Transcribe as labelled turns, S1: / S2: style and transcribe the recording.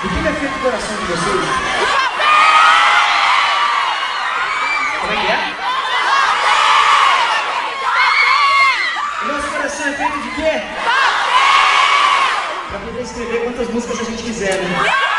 S1: Do que é feito o coração de vocês? Como é que é? O nosso coração é feito de quê? Pra poder escrever quantas músicas a gente quiser, né?